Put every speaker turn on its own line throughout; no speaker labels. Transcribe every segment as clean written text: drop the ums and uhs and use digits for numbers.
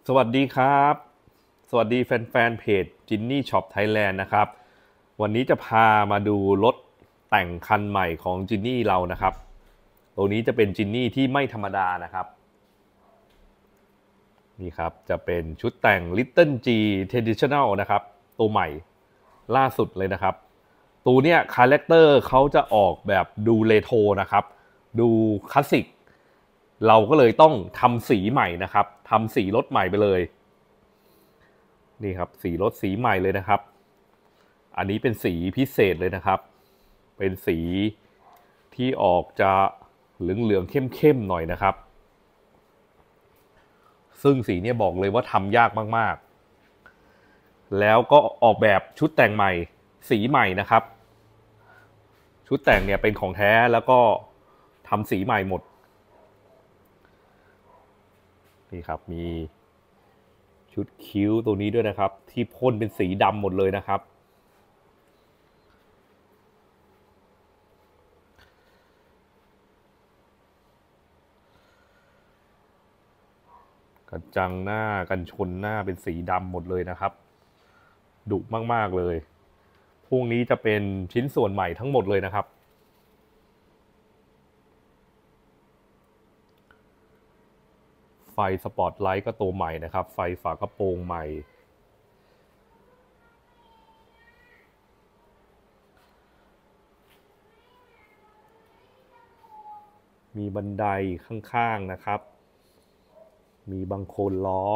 สวัสดีครับสวัสดีแฟนๆเพจจินนี่ช็อปไทยแลนด์นะครับวันนี้จะพามาดูรถแต่งคันใหม่ของจินนี่เรานะครับตัวนี้จะเป็นจินนี่ที่ไม่ธรรมดานะครับนี่ครับจะเป็นชุดแต่ง Little G Traditional นะครับตัวใหม่ล่าสุดเลยนะครับตัวเนี้ยคาแรคเตอร์เขาจะออกแบบดูเรโทรนะครับดูคลาสสิกเราก็เลยต้องทำสีใหม่นะครับทำสีรถใหม่ไปเลย นี่ครับสีรถสีใหม่เลยนะครับอันนี้เป็นสีพิเศษเลยนะครับเป็นสีที่ออกจะเหลืองเข้มๆหน่อยนะครับซึ่งสีนี้บอกเลยว่าทำยากมากๆแล้วก็ออกแบบชุดแต่งใหม่สีใหม่นะครับชุดแต่งเนี่ยเป็นของแท้แล้วก็ทำสีใหม่หมดนี่ครับมีชุดคิ้วตัวนี้ด้วยนะครับที่พ่นเป็นสีดำหมดเลยนะครับ กระจังหน้ากันชนหน้าเป็นสีดำหมดเลยนะครับดุมากๆเลยพวกนี้จะเป็นชิ้นส่วนใหม่ทั้งหมดเลยนะครับไฟสปอตไลท์ก็ตัวใหม่นะครับไฟฝากระโปรงใหม่มีบันไดข้างๆนะครับมีบังโคลนล้อ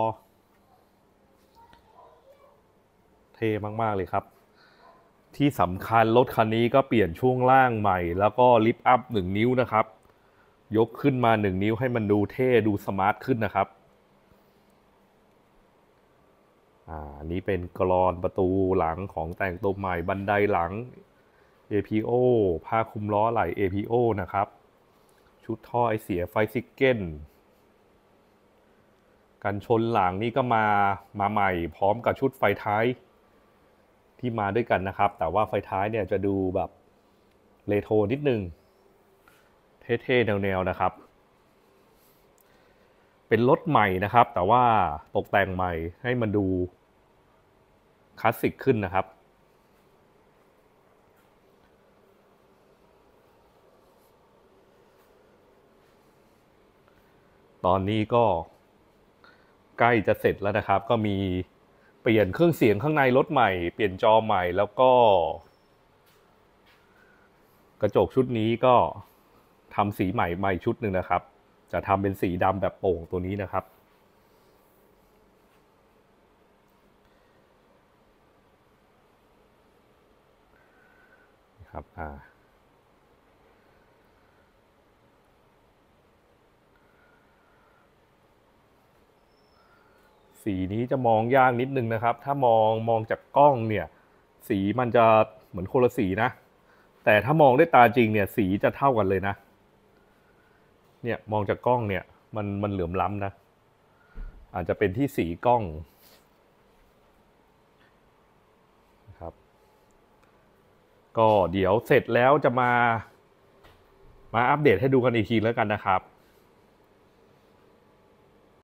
เท่มากๆเลยครับที่สำคัญรถคันนี้ก็เปลี่ยนช่วงล่างใหม่แล้วก็ลิฟต์อัพ1 นิ้วนะครับยกขึ้นมา1 นิ้วให้มันดูเท่ดูสมาร์ทขึ้นนะครับอันนี้เป็นกลอนประตูหลังของแต่งตัวใหม่บันไดหลัง APO ผ้าคลุมล้อไหล่ APO นะครับชุดท่อไอเสียไฟซิกเก้นกันชนหลังนี่ก็มาใหม่พร้อมกับชุดไฟท้ายที่มาด้วยกันนะครับแต่ว่าไฟท้ายเนี่ยจะดูแบบเรโทรนิดนึงเท่ๆแนวๆนะครับเป็นรถใหม่นะครับแต่ว่าตกแต่งใหม่ให้มันดูคลาสสิกขึ้นนะครับตอนนี้ก็ใกล้จะเสร็จแล้วนะครับก็มีเปลี่ยนเครื่องเสียงข้างในรถใหม่เปลี่ยนจอใหม่แล้วก็กระจกชุดนี้ก็ทำสีใหม่ชุดหนึ่งนะครับจะทำเป็นสีดำแบบโป่งตัวนี้นะครับครับสีนี้จะมองยากนิดนึงนะครับถ้ามองจากกล้องเนี่ยสีมันจะเหมือนคนละสีนะแต่ถ้ามองด้วยตาจริงเนี่ยสีจะเท่ากันเลยนะเนี่ยมองจากกล้องเนี่ยมันเหลื่อมล้ำนะอาจจะเป็นที่สีกล้องนะครับก็เดี๋ยวเสร็จแล้วจะมาอัปเดตให้ดูกันอีกทีแล้วกันนะครับ